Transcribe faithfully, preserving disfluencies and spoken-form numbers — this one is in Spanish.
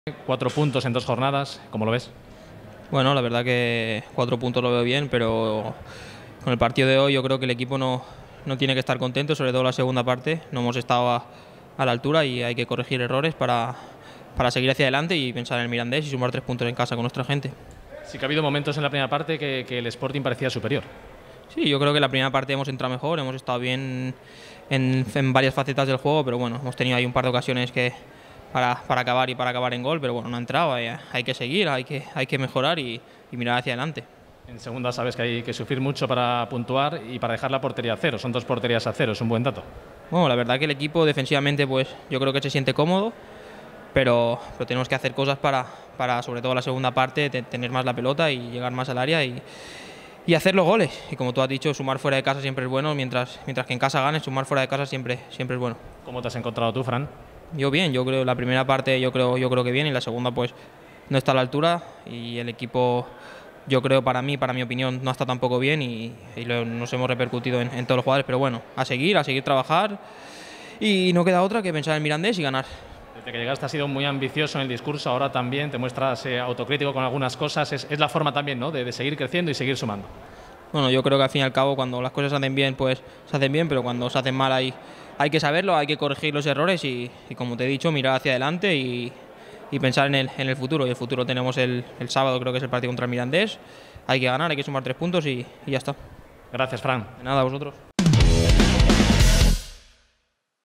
Cuatro puntos en dos jornadas, ¿cómo lo ves? Bueno, la verdad que cuatro puntos lo veo bien, pero con el partido de hoy yo creo que el equipo no, no tiene que estar contento, sobre todo la segunda parte. No hemos estado a, a la altura y hay que corregir errores para, para seguir hacia adelante y pensar en el Mirandés y sumar tres puntos en casa con nuestra gente. Sí que ha habido momentos en la primera parte que, que el Sporting parecía superior. Sí, yo creo que en la primera parte hemos entrado mejor, hemos estado bien en, en varias facetas del juego, pero bueno, hemos tenido ahí un par de ocasiones que Para, para acabar y para acabar en gol, pero bueno, no ha entrado, hay, hay que seguir, hay que, hay que mejorar y, y mirar hacia adelante. En segunda sabes que hay que sufrir mucho para puntuar y para dejar la portería a cero, son dos porterías a cero, es un buen dato. Bueno, la verdad que el equipo defensivamente pues yo creo que se siente cómodo, pero, pero tenemos que hacer cosas para, para sobre todo la segunda parte, de tener más la pelota y llegar más al área y, y hacer los goles. Y como tú has dicho, sumar fuera de casa siempre es bueno, mientras, mientras que en casa ganes, sumar fuera de casa siempre, siempre es bueno. ¿Cómo te has encontrado tú, Fran? Yo bien, yo creo la primera parte yo creo yo creo que bien y la segunda pues no está a la altura y el equipo yo creo para mí, para mi opinión no está tampoco bien y, y lo, nos hemos repercutido en, en todos los jugadores, pero bueno, a seguir, a seguir trabajar y no queda otra que pensar en Mirandés y ganar. Desde que llegaste has sido muy ambicioso en el discurso, ahora también te muestras eh, autocrítico con algunas cosas, es, es la forma también, ¿no?, de, de seguir creciendo y seguir sumando. Bueno, yo creo que al fin y al cabo cuando las cosas se hacen bien, pues se hacen bien, pero cuando se hacen mal hay, hay que saberlo, hay que corregir los errores y, y como te he dicho, mirar hacia adelante y, y pensar en el, en el futuro. Y el futuro tenemos el, el sábado, creo que es el partido contra el Mirandés. Hay que ganar, hay que sumar tres puntos y, y ya está. Gracias, Fran. De nada, a vosotros.